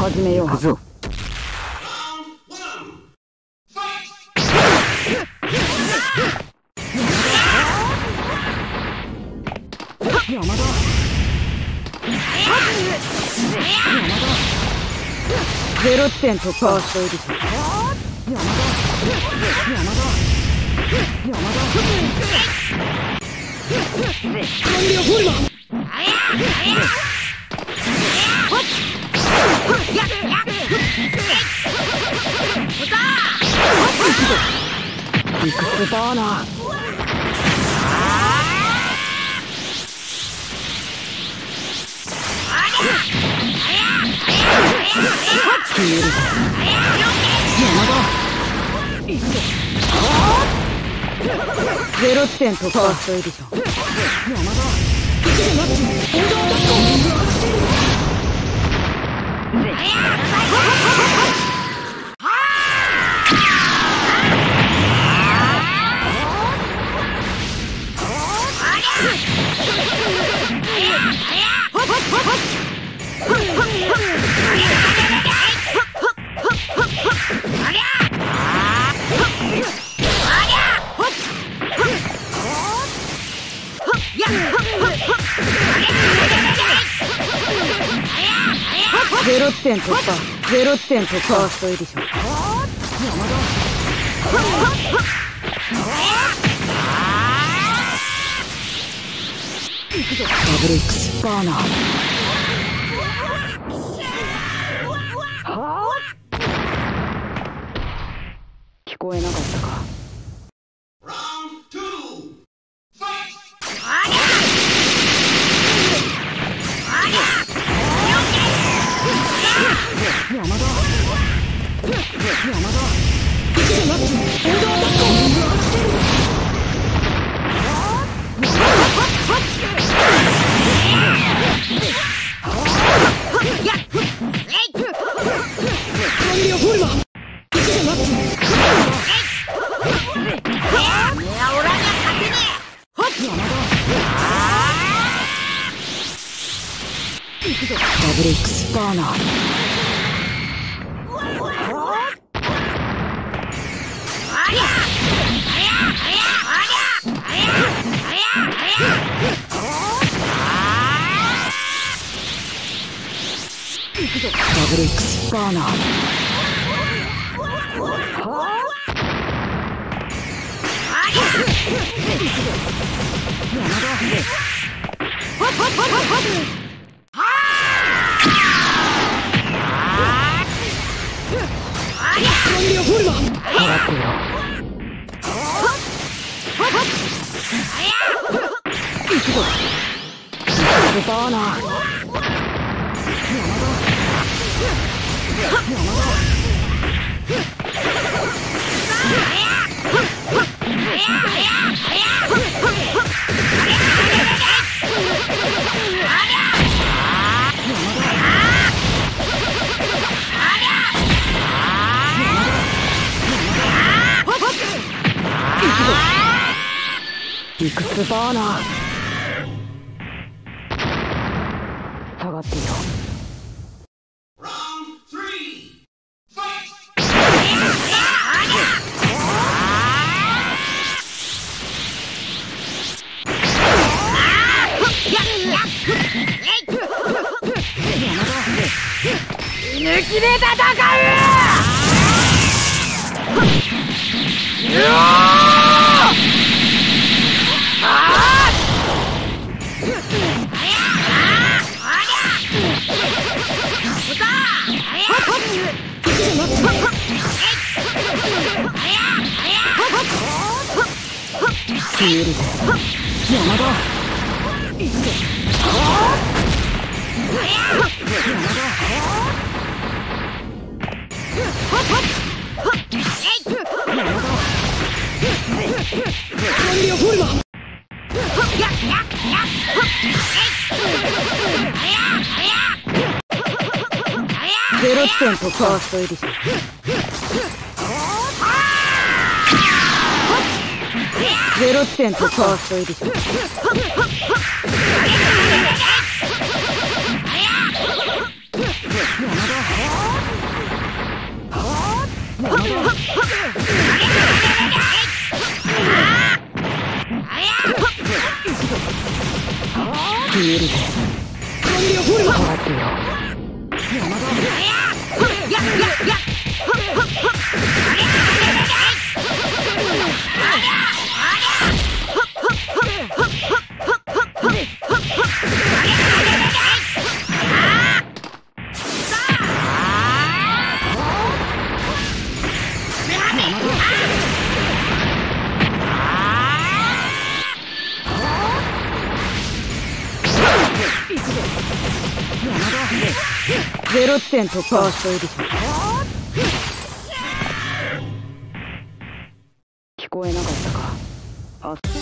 始めよう。行くぞ。山田。0点突破しているぞ。山田。理屈バーナー。消える。山田。0点突破しているぞ。山田。0点突破、0点突破しているでしょ。山田。ダブル X バーナー。聞こえなかったか。山田。ダブル X バーナー。ダブル X バーナー。バーナー。理屈バーナー。下がっていろ。 抜きで戦消えるぜ。山田。0点突破しているし。0点突破しているし。山田。 見るぜ。変わってよ。0点突破。ファーストエディション。聞こえなかったか。